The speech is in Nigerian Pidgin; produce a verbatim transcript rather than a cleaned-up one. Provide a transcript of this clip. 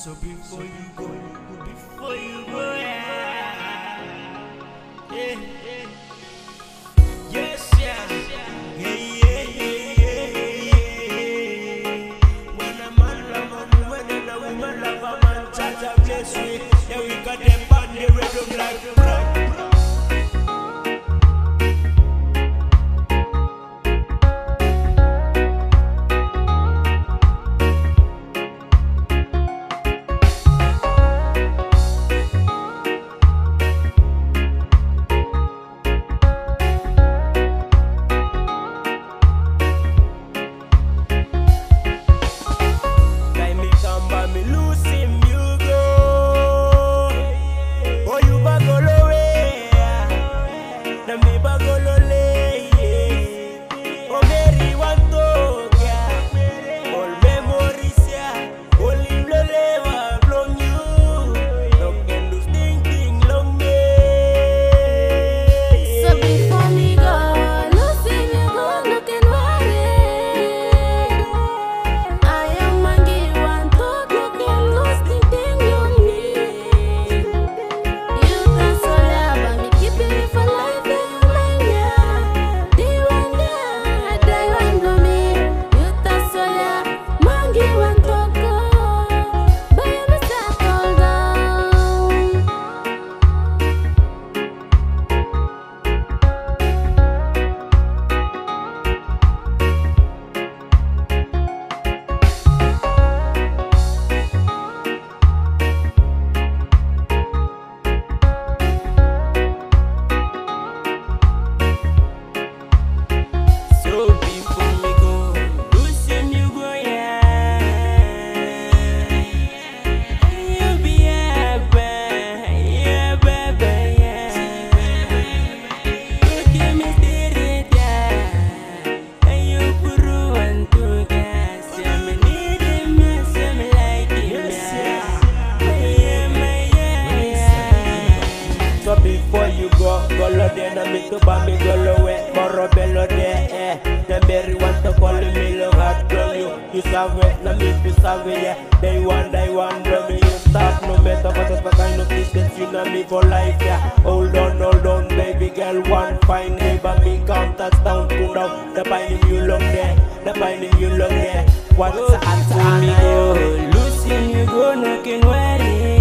So before you go, before you go, yeah, yeah, yeah. Yes, yeah, yeah, yeah, yeah, yeah. When a man love a woman and a woman love a man, Jah bless we. Yeah, we got them on the rhythm like the rock. Before you go, go lo de na me to ba me go lo we, moro bello de eh. The Mary want to call me lo hard from you. You savage, na me to savage yeah. They want, they want from me. You stop no matter what the kind of distance you know me for life yeah. Hold on, hold on, baby girl, one fine day, but me count touchdown to now. The binding you long there, the binding you long there. What's the answer? Me go, losing you go, no can worry.